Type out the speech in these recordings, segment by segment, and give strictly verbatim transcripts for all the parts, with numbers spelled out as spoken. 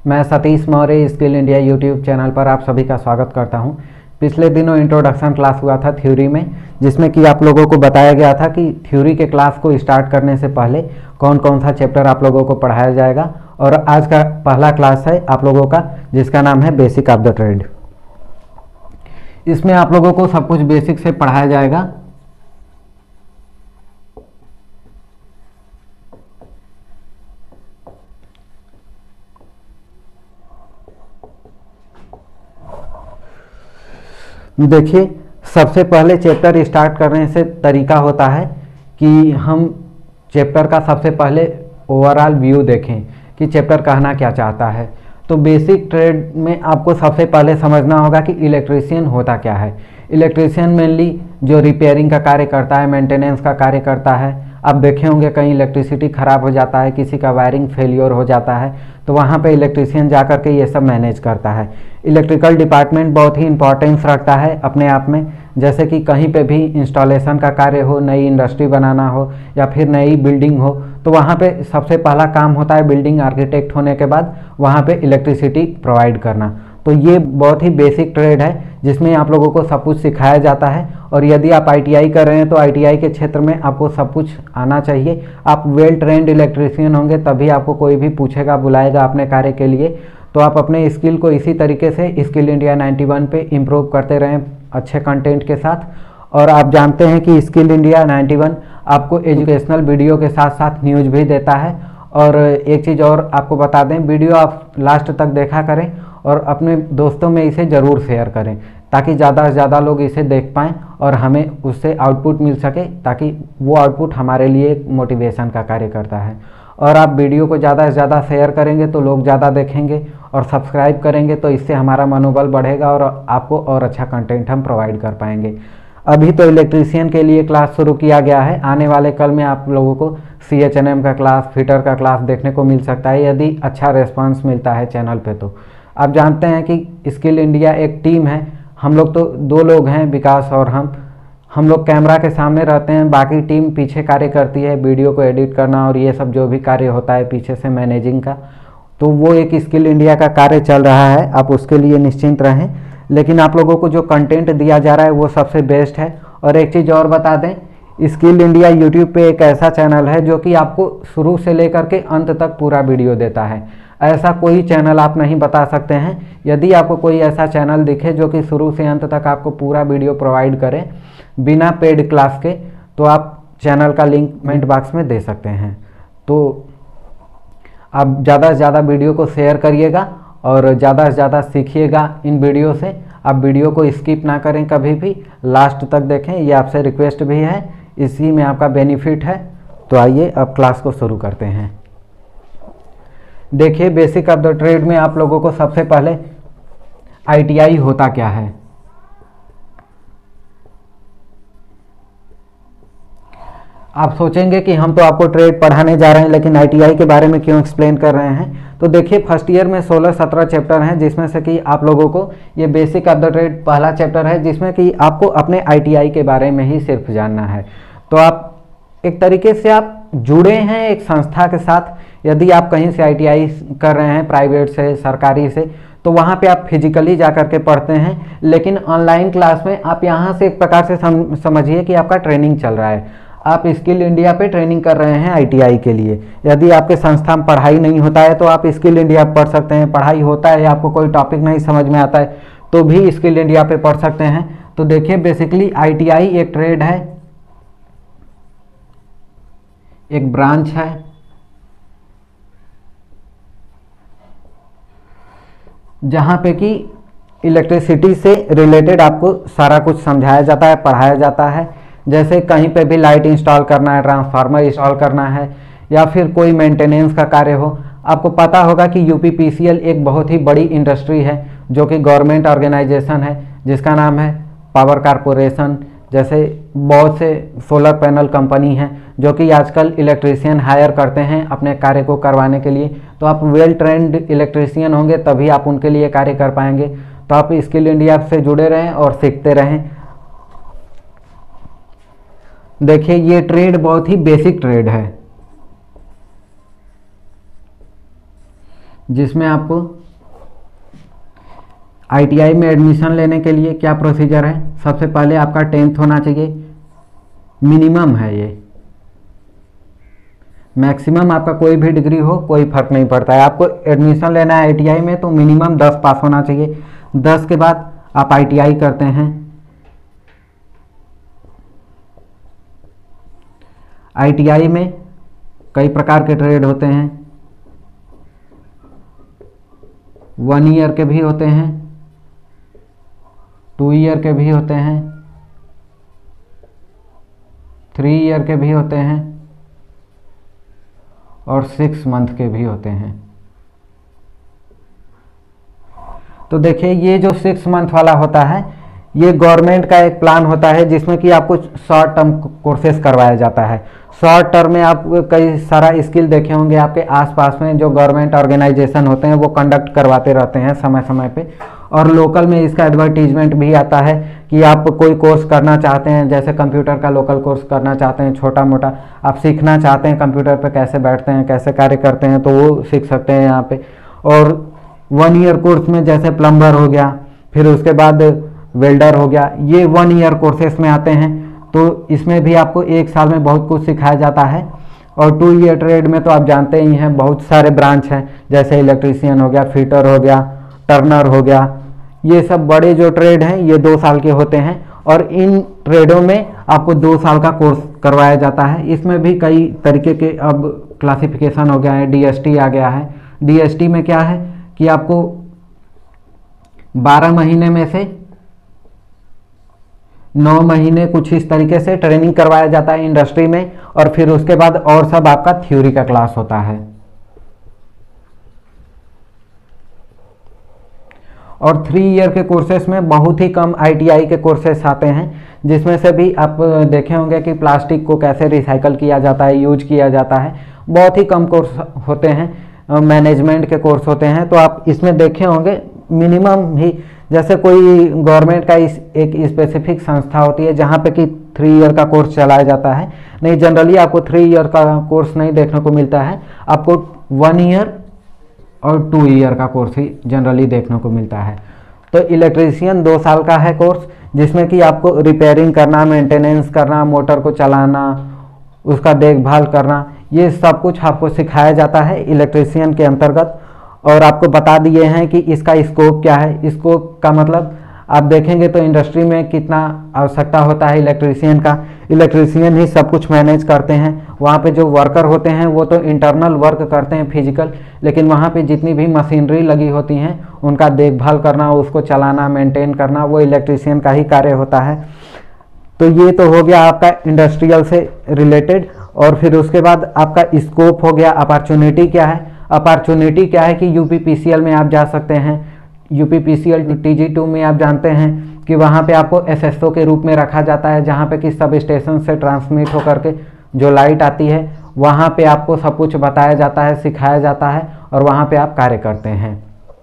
मैं Satish Maurya skill India YouTube channel पर आप सभी का स्वागत करता हूं। पिछले दिनों इंट्रोडक्शन क्लास हुआ था थ्योरी में, जिसमें कि आप लोगों को बताया गया था कि थ्योरी के क्लास को स्टार्ट करने से पहले कौन कौन सा चैप्टर आप लोगों को पढ़ाया जाएगा। और आज का पहला क्लास है आप लोगों का, जिसका नाम है बेसिक ऑफ द ट्रेड। इसमें आप लोगों को सब कुछ बेसिक से पढ़ाया जाएगा। देखिए, सबसे पहले चैप्टर स्टार्ट करने से तरीका होता है कि हम चैप्टर का सबसे पहले ओवरऑल व्यू देखें कि चैप्टर कहना क्या चाहता है। तो बेसिक ट्रेड में आपको सबसे पहले समझना होगा कि इलेक्ट्रीशियन होता क्या है। इलेक्ट्रीशियन मेनली जो रिपेयरिंग का कार्य करता है, मेंटेनेंस का कार्य करता है। आप देखे होंगे कहीं इलेक्ट्रिसिटी ख़राब हो जाता है, किसी का वायरिंग फेलियर हो जाता है, तो वहाँ पे इलेक्ट्रीशियन जा कर के ये सब मैनेज करता है। इलेक्ट्रिकल डिपार्टमेंट बहुत ही इंपॉर्टेंस रखता है अपने आप में। जैसे कि कहीं पे भी इंस्टॉलेशन का कार्य हो, नई इंडस्ट्री बनाना हो या फिर नई बिल्डिंग हो, तो वहाँ पे सबसे पहला काम होता है बिल्डिंग आर्किटेक्ट होने के बाद वहाँ पे इलेक्ट्रिसिटी प्रोवाइड करना। तो ये बहुत ही बेसिक ट्रेड है जिसमें आप लोगों को सब कुछ सिखाया जाता है। और यदि आप आईटीआई कर रहे हैं तो आईटीआई के क्षेत्र में आपको सब कुछ आना चाहिए। आप वेल ट्रेंड इलेक्ट्रीशियन होंगे तभी आपको कोई भी पूछेगा, बुलाएगा अपने कार्य के लिए। तो आप अपने स्किल को इसी तरीके से स्किल इंडिया नाइन्टी वन पे इम्प्रूव करते रहें अच्छे कंटेंट के साथ। और आप जानते हैं कि स्किल इंडिया नाइन्टी वन आपको एजुकेशनल वीडियो के साथ साथ न्यूज़ भी देता है। और एक चीज़ और आपको बता दें, वीडियो आप लास्ट तक देखा करें और अपने दोस्तों में इसे ज़रूर शेयर करें ताकि ज़्यादा से ज़्यादा लोग इसे देख पाएँ और हमें उससे आउटपुट मिल सके, ताकि वो आउटपुट हमारे लिए एक मोटिवेशन का कार्य करता है। और आप वीडियो को ज़्यादा से ज़्यादा शेयर करेंगे तो लोग ज़्यादा देखेंगे और सब्सक्राइब करेंगे, तो इससे हमारा मनोबल बढ़ेगा और आपको और अच्छा कंटेंट हम प्रोवाइड कर पाएंगे। अभी तो इलेक्ट्रीशियन के लिए क्लास शुरू किया गया है। आने वाले कल में आप लोगों को सी एच एन एम का क्लास, फिटर का क्लास देखने को मिल सकता है यदि अच्छा रेस्पॉन्स मिलता है चैनल पे। तो आप जानते हैं कि स्किल इंडिया एक टीम है। हम लोग तो दो लोग हैं, विकास और हम हम लोग कैमरा के सामने रहते हैं, बाकी टीम पीछे कार्य करती है, वीडियो को एडिट करना और ये सब जो भी कार्य होता है पीछे से मैनेजिंग का। तो वो एक स्किल इंडिया का कार्य चल रहा है, आप उसके लिए निश्चिंत रहें। लेकिन आप लोगों को जो कंटेंट दिया जा रहा है वो सबसे बेस्ट है। और एक चीज़ और बता दें, स्किल इंडिया यूट्यूब पे एक ऐसा चैनल है जो कि आपको शुरू से लेकर के अंत तक पूरा वीडियो देता है। ऐसा कोई चैनल आप नहीं बता सकते हैं। यदि आपको कोई ऐसा चैनल दिखे जो कि शुरू से अंत तक आपको पूरा वीडियो प्रोवाइड करे बिना पेड क्लास के, तो आप चैनल का लिंक कमेंट बॉक्स में दे सकते हैं। तो आप ज़्यादा से ज़्यादा वीडियो को शेयर करिएगा और ज़्यादा से ज़्यादा सीखिएगा इन वीडियो से। आप वीडियो को स्किप ना करें, कभी भी लास्ट तक देखें, ये आपसे रिक्वेस्ट भी है, इसी में आपका बेनिफिट है। तो आइए अब क्लास को शुरू करते हैं। देखिए, बेसिक ऑफ द ट्रेड में आप लोगों को सबसे पहले आईटीआई होता क्या है। आप सोचेंगे कि हम तो आपको ट्रेड पढ़ाने जा रहे हैं लेकिन आईटीआई के बारे में क्यों एक्सप्लेन कर रहे हैं। तो देखिए, फर्स्ट ईयर में सोलह सत्रह चैप्टर हैं, जिसमें से कि आप लोगों को ये बेसिक ऑफ द ट्रेड पहला चैप्टर है, जिसमें कि आपको अपने आईटीआई के बारे में ही सिर्फ जानना है। तो आप एक तरीके से आप जुड़े हैं एक संस्था के साथ। यदि आप कहीं से आईटीआई कर रहे हैं, प्राइवेट से, सरकारी से, तो वहाँ पे आप फिजिकली जा कर के पढ़ते हैं। लेकिन ऑनलाइन क्लास में आप यहाँ से एक प्रकार से सम, समझिए कि आपका ट्रेनिंग चल रहा है। आप स्किल इंडिया पे ट्रेनिंग कर रहे हैं आईटीआई के लिए। यदि आपके संस्था में पढ़ाई नहीं होता है तो आप स्किल इंडिया पढ़ सकते हैं। पढ़ाई होता है, आपको कोई टॉपिक नहीं समझ में आता है तो भी स्किल इंडिया पे पढ़ सकते हैं। तो देखिए, बेसिकली आईटीआई एक ट्रेड है, एक ब्रांच है जहाँ पे कि इलेक्ट्रिसिटी से रिलेटेड आपको सारा कुछ समझाया जाता है, पढ़ाया जाता है। जैसे कहीं पे भी लाइट इंस्टॉल करना है, ट्रांसफार्मर इंस्टॉल करना है या फिर कोई मेंटेनेंस का कार्य हो। आपको पता होगा कि यूपीपीसीएल एक बहुत ही बड़ी इंडस्ट्री है जो कि गवर्नमेंट ऑर्गेनाइजेशन है, जिसका नाम है पावर कारपोरेशन। जैसे बहुत से सोलर पैनल कंपनी हैं जो कि आजकल इलेक्ट्रीशियन हायर करते हैं अपने कार्य को करवाने के लिए। तो आप वेल ट्रेंड इलेक्ट्रीशियन होंगे तभी आप उनके लिए कार्य कर पाएंगे। तो आप स्किल इंडिया से जुड़े रहें और सीखते रहें। देखिए, ये ट्रेड बहुत ही बेसिक ट्रेड है। जिसमें आपको आईटीआई में एडमिशन लेने के लिए क्या प्रोसीजर है। सबसे पहले आपका टेंथ होना चाहिए, मिनिमम है ये, मैक्सिमम आपका कोई भी डिग्री हो कोई फर्क नहीं पड़ता है। आपको एडमिशन लेना है आईटीआई में तो मिनिमम दस पास होना चाहिए। दस के बाद आप आईटीआई करते हैं। आईटीआई में कई प्रकार के ट्रेड होते हैं, वन ईयर के भी होते हैं, टू ईयर के भी होते हैं, थ्री ईयर के भी होते हैं और सिक्स मंथ के भी होते हैं। तो देखिए ये जो सिक्स मंथ वाला होता है ये गवर्नमेंट का एक प्लान होता है जिसमें कि आपको शॉर्ट टर्म कोर्सेज करवाया जाता है। शॉर्ट टर्म में आप कई सारा स्किल देखे होंगे आपके आसपास में, जो गवर्नमेंट ऑर्गेनाइजेशन होते हैं वो कंडक्ट करवाते रहते हैं समय समय पे। और लोकल में इसका एडवर्टीजमेंट भी आता है कि आप कोई कोर्स करना चाहते हैं, जैसे कंप्यूटर का लोकल कोर्स करना चाहते हैं, छोटा मोटा आप सीखना चाहते हैं कंप्यूटर पे कैसे बैठते हैं, कैसे कार्य करते हैं, तो वो सीख सकते हैं यहाँ पे। और वन ईयर कोर्स में जैसे प्लम्बर हो गया, फिर उसके बाद वेल्डर हो गया, ये वन ईयर कोर्सेस में आते हैं। तो इसमें भी आपको एक साल में बहुत कुछ सिखाया जाता है। और टू ईयर ट्रेड में तो आप जानते ही हैं बहुत सारे ब्रांच हैं, जैसे इलेक्ट्रीशियन हो गया, फिटर हो गया, टर्नर हो गया, ये सब बड़े जो ट्रेड हैं ये दो साल के होते हैं। और इन ट्रेडों में आपको दो साल का कोर्स करवाया जाता है। इसमें भी कई तरीके के अब क्लासिफिकेशन हो गया है, डीएसटी आ गया है। डीएसटी में क्या है कि आपको बारह महीने में से नौ महीने कुछ इस तरीके से ट्रेनिंग करवाया जाता है इंडस्ट्री में, और फिर उसके बाद और सब आपका थ्योरी का क्लास होता है। और थ्री ईयर के कोर्सेस में बहुत ही कम आईटीआई के कोर्सेस आते हैं, जिसमें से भी आप देखे होंगे कि प्लास्टिक को कैसे रिसाइकल किया जाता है, यूज किया जाता है। बहुत ही कम कोर्स होते हैं, मैनेजमेंट के कोर्स होते हैं। तो आप इसमें देखे होंगे मिनिमम ही, जैसे कोई गवर्नमेंट का इस एक स्पेसिफिक संस्था होती है जहाँ पे कि थ्री ईयर का कोर्स चलाया जाता है। नहीं, जनरली आपको थ्री ईयर का कोर्स नहीं देखने को मिलता है, आपको वन ईयर और टू ईयर का कोर्स ही जनरली देखने को मिलता है। तो इलेक्ट्रीशियन दो साल का है कोर्स, जिसमें कि आपको रिपेयरिंग करना, मेंटेनेंस करना, मोटर को चलाना, उसका देखभाल करना, ये सब कुछ आपको सिखाया जाता है इलेक्ट्रीशियन के अंतर्गत। और आपको बता दिए हैं कि इसका स्कोप क्या है। स्कोप का मतलब आप देखेंगे तो इंडस्ट्री में कितना आवश्यकता होता है इलेक्ट्रीशियन का। इलेक्ट्रीशियन ही सब कुछ मैनेज करते हैं। वहाँ पे जो वर्कर होते हैं वो तो इंटरनल वर्क करते हैं फिजिकल, लेकिन वहाँ पे जितनी भी मशीनरी लगी होती हैं उनका देखभाल करना, उसको चलाना, मेंटेन करना, वो इलेक्ट्रीशियन का ही कार्य होता है। तो ये तो हो गया आपका इंडस्ट्रियल से रिलेटेड। और फिर उसके बाद आपका स्कोप हो गया। अपॉर्चुनिटी क्या है? अपॉर्चुनिटी क्या है कि यूपीपीसीएल में आप जा सकते हैं। यूपीपीसीएल टीजी टू में आप जानते हैं कि वहाँ पे आपको एसएसओ के रूप में रखा जाता है, जहाँ पे कि सब स्टेशन से ट्रांसमिट होकर के जो लाइट आती है वहाँ पे आपको सब कुछ बताया जाता है, सिखाया जाता है, और वहाँ पे आप कार्य करते हैं।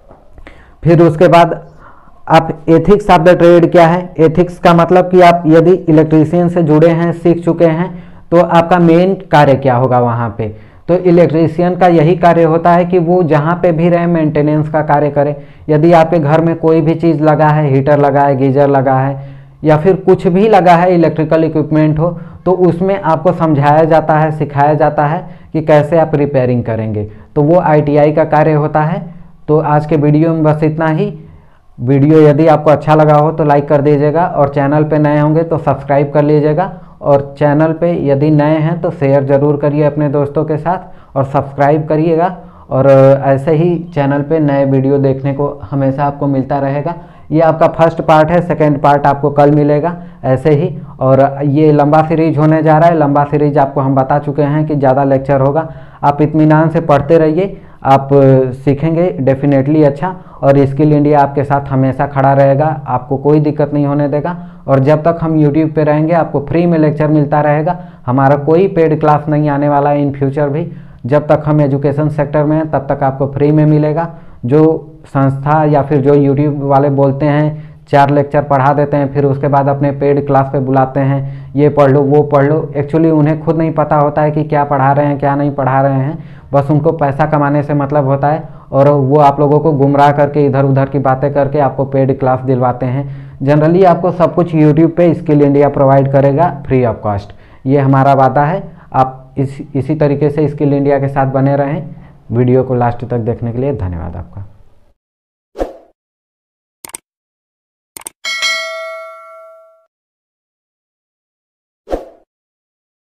फिर उसके बाद आप एथिक्स ऑफ द ट्रेड क्या है? एथिक्स का मतलब कि आप यदि इलेक्ट्रीशियन से जुड़े हैं, सीख चुके हैं, तो आपका मेन कार्य क्या होगा वहाँ पे? तो इलेक्ट्रीशियन का यही कार्य होता है कि वो जहाँ पे भी रहे मेंटेनेंस का कार्य करे। यदि आपके घर में कोई भी चीज़ लगा है, हीटर लगा है, गीजर लगा है, या फिर कुछ भी लगा है, इलेक्ट्रिकल इक्विपमेंट हो, तो उसमें आपको समझाया जाता है, सिखाया जाता है कि कैसे आप रिपेयरिंग करेंगे। तो वो आईटीआई का कार्य होता है। तो आज के वीडियो में बस इतना ही। वीडियो यदि आपको अच्छा लगा हो तो लाइक कर दीजिएगा, और चैनल पे नए होंगे तो सब्सक्राइब कर लीजिएगा, और चैनल पे यदि नए हैं तो शेयर ज़रूर करिए अपने दोस्तों के साथ, और सब्सक्राइब करिएगा। और ऐसे ही चैनल पे नए वीडियो देखने को हमेशा आपको मिलता रहेगा। ये आपका फर्स्ट पार्ट है, सेकंड पार्ट आपको कल मिलेगा ऐसे ही। और ये लंबा सीरीज होने जा रहा है। लंबा सीरीज आपको हम बता चुके हैं कि ज़्यादा लेक्चर होगा। आप इत्मीनान से पढ़ते रहिए, आप सीखेंगे डेफिनेटली अच्छा। और स्किल इंडिया आपके साथ हमेशा खड़ा रहेगा, आपको कोई दिक्कत नहीं होने देगा। और जब तक हम यूट्यूब पे रहेंगे आपको फ्री में लेक्चर मिलता रहेगा। हमारा कोई पेड क्लास नहीं आने वाला है इन फ्यूचर भी। जब तक हम एजुकेशन सेक्टर में हैं तब तक आपको फ्री में मिलेगा। जो संस्था या फिर जो यूट्यूब वाले बोलते हैं चार लेक्चर पढ़ा देते हैं, फिर उसके बाद अपने पेड क्लास पे बुलाते हैं, ये पढ़ लो वो पढ़ लो, एक्चुअली उन्हें खुद नहीं पता होता है कि क्या पढ़ा रहे हैं क्या नहीं पढ़ा रहे हैं। बस उनको पैसा कमाने से मतलब होता है, और वो आप लोगों को गुमराह करके इधर उधर की बातें करके आपको पेड क्लास दिलवाते हैं। जनरली आपको सब कुछ यूट्यूब पे स्किल इंडिया प्रोवाइड करेगा फ्री ऑफ कॉस्ट, ये हमारा वादा है। आप इस इसी तरीके से स्किल इंडिया के साथ बने रहें। वीडियो को लास्ट तक देखने के लिए धन्यवाद आपका।